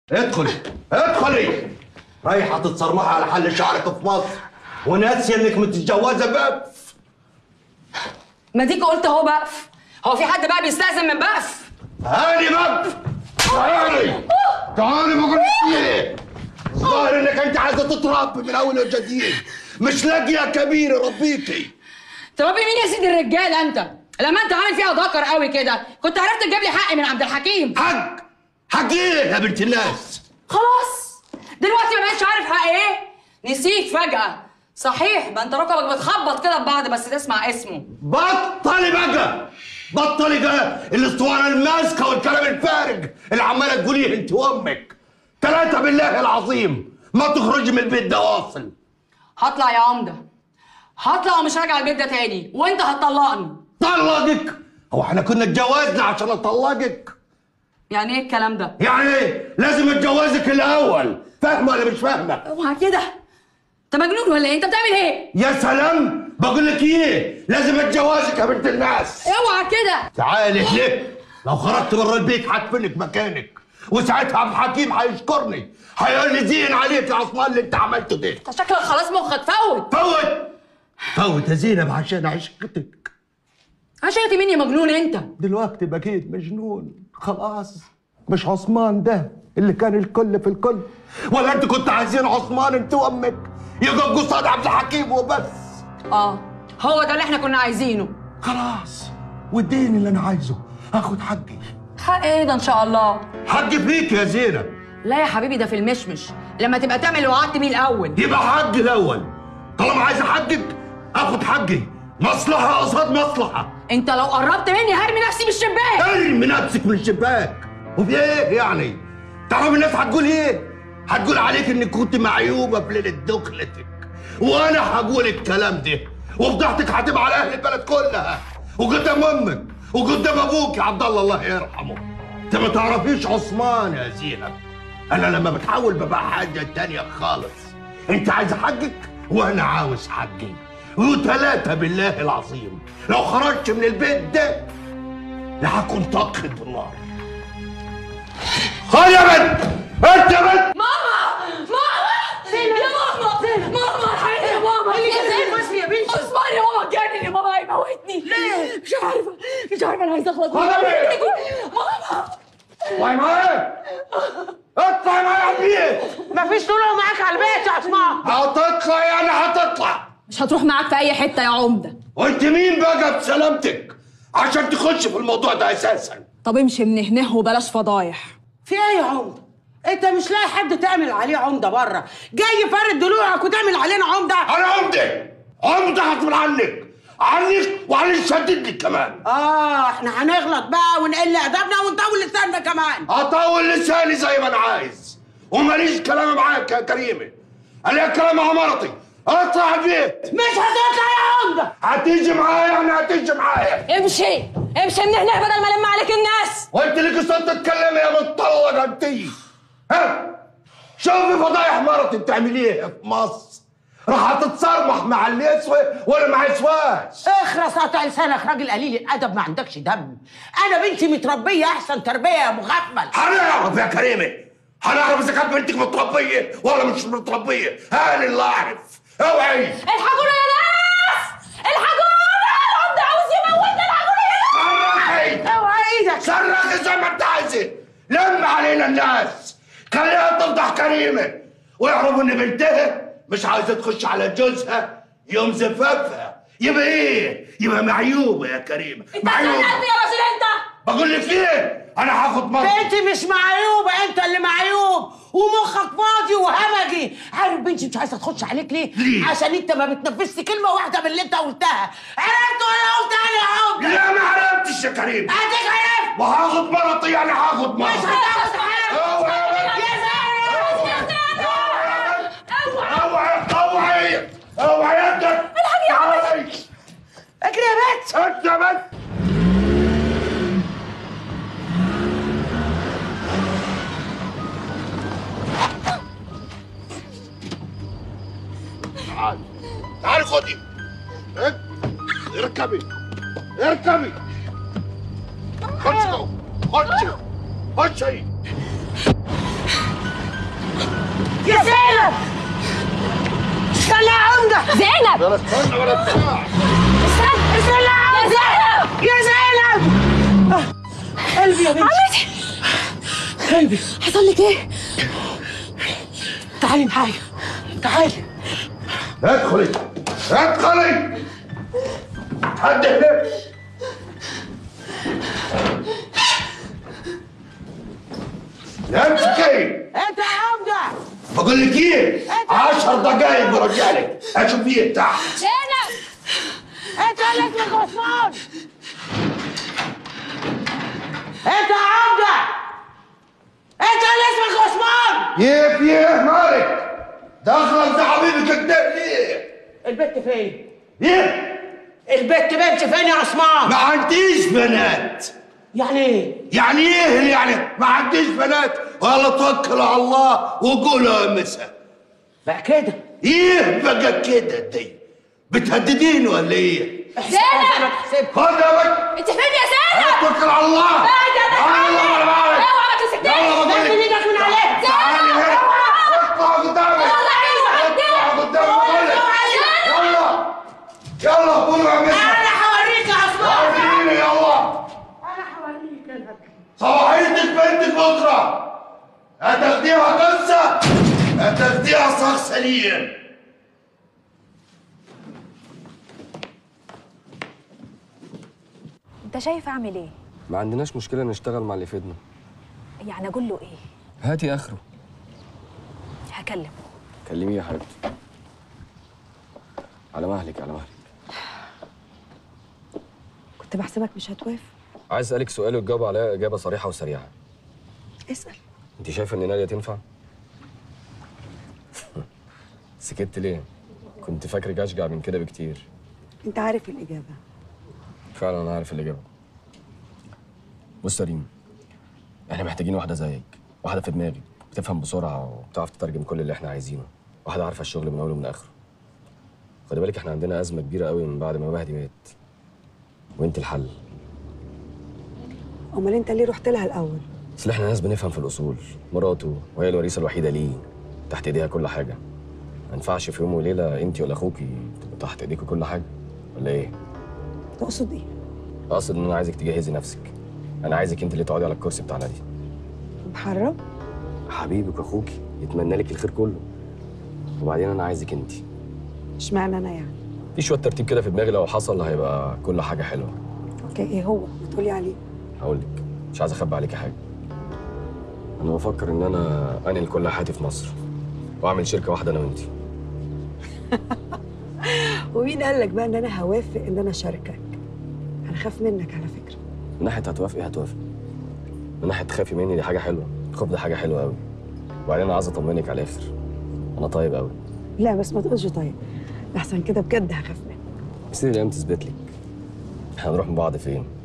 ادخلي ادخلي. رايحه تتصرمحي على حل شعرك في مصر وناسيه انك متجوزه بقف. ما ديك قلت اهو بقف. هو في حد بقى بيستأذن من بقف؟ هاني بقف. تعالي تعالي بقول لك ايه. الظاهر انك انت عايزه تتربي من اول وجديد، مش لاقيه كبير يربيكي. تربي مين يا سيدي الرجال انت؟ لما انت عامل فيها ذكر قوي كده كنت عرفت تجيب لي حقي من عبد الحكيم. حق ايه يا بنت الناس؟ خلاص دلوقتي ما بقتش عارف حق ايه؟ نسيت فجأة. صحيح ما انت ركبك بتخبط كده ببعض بس تسمع اسمه. بطلي بقى بطلي بقى الاسطوانه الماسكه والكلام الفارغ اللي عماله تقوليه انت وامك. ثلاثه بالله العظيم ما تخرجي من البيت ده واصل. هطلع يا عمده، هطلع ومش راجع البيت ده تاني، وانت هتطلقني. طلقك؟ هو احنا كنا اتجوزنا عشان اطلقك؟ يعني ايه الكلام ده؟ يعني ايه؟ لازم اتجوزك الاول، فاهمه ولا مش فاهمه؟ اوعى كده، انت مجنون ولا ايه؟ انت بتعمل ايه؟ يا سلام، بقول لك ايه، لازم اتجوزك يا بنت الناس. اوعى كده. تعالي ليه؟ لو خرجت بره البيت هدفنك مكانك، وساعتها عبد الحكيم هيشكرني، هيقول لي زين عليك يا عثمان اللي انت عملته ده. انت شكلك خلاص مخك فوت. فوت يا زينب عشان عشقتك. عشقتي مين يا مجنون انت؟ دلوقتي بقيت مجنون خلاص. مش عثمان ده اللي كان الكل في الكل، ولا انت كنت عايزين عثمان انت وامك يقف قصاد عبد الحكيم وبس؟ هو ده اللي احنا كنا عايزينه. خلاص، واديني اللي انا عايزه، هاخد حقي. حق ايه ده ان شاء الله؟ حقي فيك يا زينب. لا يا حبيبي، ده في المشمش، لما تبقى تعمل اللي وعدت بيه الاول. يبقى حقي الاول. طالما عايزه حقك اخد حقي، مصلحه قصاد مصلحه. انت لو قربت مني هرمي نفسي من الشباك. ارمي نفسك من الشباك. وفي ايه يعني؟ تعرف الناس هتقول ايه؟ هتقول عليك انك كنت معيوبه في ليله دخلتك، وانا هقول الكلام ده وفضحتك هتبقى على اهل البلد كلها، وقدام امك وقدام ابوك يا عبد الله يرحمه. انت ما تعرفيش عثمان يا زينب، انا لما بتحول ببقى حاجه تانيه خالص. انت عايز حقك وانا عاوز حقي، وثلاثه بالله العظيم لو خرجت من البيت ده لهكون طاقة بالنار. خد يا بنت، انت يا بنت. ماما يا ماما، ماما الحقيقة يا ماما. اللي جزاك بس يا بنتي. عثمان يا ماما اتجنن يا ماما، هيموتني. ليه؟ مش عارفة انا عايزة اخلص. ماما اطلعي معايا، اطلعي معايا على البيت. مفيش طلوع معاك على البيت يا عثمان. هتطلع يعني هتطلع. مش هتروح معاك في اي حتة يا عمدة. وانت مين بقى بسلامتك عشان تخش في الموضوع ده اساسا؟ طب امشي من هنا وبلاش فضايح. في ايه يا عمده؟ انت مش لاقي حد تعمل عليه عمده بره، جاي فارد ضلوعك وتعمل علينا عمده؟ انا عمده هطول عنك وعن شددك كمان. احنا هنغلط بقى ونقل ادبنا ونطول لساننا كمان. اطول لساني زي ما انا عايز، وماليش كلام معاك يا كريمه، انا كلام مع مرتي. اطلع البيت. مش هتطلع يا عمده. هتيجي معايا يعني هتيجي معايا. امشي من هنا بدل ما الم عليك الناس. وانت ليك صوت تتكلمي يا متطلقه انت. ها شوفي فضايح مرتي بتعمليها في مصر، راح تتصرمح مع اللي يسوى ولا ما يسواش. اخرس قطع لسانك، راجل قليل الادب ما عندكش دم. انا بنتي متربيه احسن تربيه يا مغفل. هنعرف يا كريمه، هنعرف اذا كانت بنتك متربيه ولا مش متربيه. انا اللي اعرف. اوعي. الحقونا يا ناس، الحقونا، العمده عاوز يموتنا، الحقونا يا ناس. اوعى ايدك. صرخي زي ما انت عايزه، لم علينا الناس، خليها تفضح كريمه ويعرفوا ان بنتها مش عايزه تخش على جوزها يوم زفافها. يبقى ايه؟ يبقى معيوبه يا كريمه. معيوبه يا راجل انت. بقول لك ايه؟ انا هاخد مرة. انت مش معيوبه، انت اللي معيوب ومخك فاضي وهمجي. عارف بنتي مش عايزه تخش عليك ليه؟ عشان انت ما بتنفذش كلمه واحده من اللي انت قلتها. عرفت ولا قلت انا يا عمده؟ لا ما عرفتش يا كريم. اديك عرفت. وهاخد مرتي يعني هاخد مرتي. مش هتاخد حاجه. اوعي اوعي يدك. الحق يا عمده. اجري يا بنت. انت يا بنت. تعالي خدي. اركبي خشي. ولا استنى ولا بتاع. استنى يا زينب يا زينب. قلبي يا بنتي عمتي قلبي. حصل لك ايه؟ تعالي معايا تعالي. ادخلي ادخلي. حد هناك؟ امسكي. انت يا عمده. بقول لك ايه؟ 10 دقايق برجع لك اشوف ايه تحت. زينب انت اللي اسمك عثمان. انت يا عمده. انت اللي اسمك عثمان. ايه مالك؟ دخلك ده حبيبي كداب ليه؟ البت فين؟ ايه؟ البت بنت فين يا عثمان؟ ما عنديش بنات. يعني ايه؟ يعني ايه يعني؟ ما عنديش بنات ولا توكل على الله وقولوا يا مسا. بقى كده. ايه بقى كده دي؟ بتهدديني ولا ايه؟ زينب خد يا بك. انت فين يا زينب؟ توكل على الله. بعد يا على الله ولا بعد. اوعى ما تمسكنيش. يلا بقول نزل لك. ايدك من عليها. تعالي هنا. اطلع قدامي. اطلع قدامي بقول لك. يلا قولوا يا مسا. انا هوريك يا عثمان. وريني يلا. انا هوريك انا. صباحيتك بنتك بكره. هتاخديها قصه هتاخديها صاغ سليم. انت شايف اعمل ايه؟ ما عندناش مشكلة نشتغل مع اللي يفيدنا. يعني اقول له ايه؟ هاتي آخره. هكلمه. كلميه يا حبيبتي. على مهلك على مهلك. كنت بحسبك مش هتوافق. عايز أسألك سؤال وتجاوب عليها إجابة صريحة وسريعة. اسأل. أنت شايفة إن نادية تنفع؟ سكت ليه؟ كنت فاكرك أشجع من كده بكتير. انت عارف الإجابة. فعلا أنا عارف الإجابة. بص يا ريم، إحنا محتاجين واحدة زيك، واحدة في دماغي، بتفهم بسرعة وبتعرف تترجم كل اللي إحنا عايزينه، واحدة عارفة الشغل من أوله من آخره. خدي بالك إحنا عندنا أزمة كبيرة قوي من بعد ما مهدي مات. وأنت الحل. امال انت ليه رحت لها الأول؟ اصل احنا ناس بنفهم في الاصول، مراته وهي الوريثه الوحيده ليه، تحت ايديها كل حاجه. ما ينفعش في يوم وليله انت ولا اخوكي تبقوا تحت ايديكوا كل حاجه، ولا ايه؟ تقصد ايه؟ اقصد ان انا عايزك تجهزي نفسك. انا عايزك انت اللي تقعدي على الكرسي بتاع نادي. محرم؟ حبيبك واخوكي يتمنى لك الخير كله. وبعدين انا عايزك انت. اشمعنى انا يعني؟ في شويه ترتيب كده في دماغي، لو حصل هيبقى كل حاجه حلوه. اوكي ايه هو؟ ما تقولي عليه. هقول لك، مش عايز اخبي عليكي حاجه. انا بفكر ان انا انقل كل حياتي في مصر واعمل شركه واحده انا وانتي. ومين قال لك بقى ان انا هوافق ان انا اشاركك؟ انا خاف منك على فكره. من ناحيه هتوافقي هتوافقي، من ناحيه تخافي مني دي حاجه حلوه، الخوف ده حاجه حلوه قوي. وبعدين انا عايز اطمنك على الاخر، انا طيب قوي. لا بس ما تقولش طيب، احسن كده بجد هخاف منك. بس الايام تثبت لك. احنا هنروح من بعض فين؟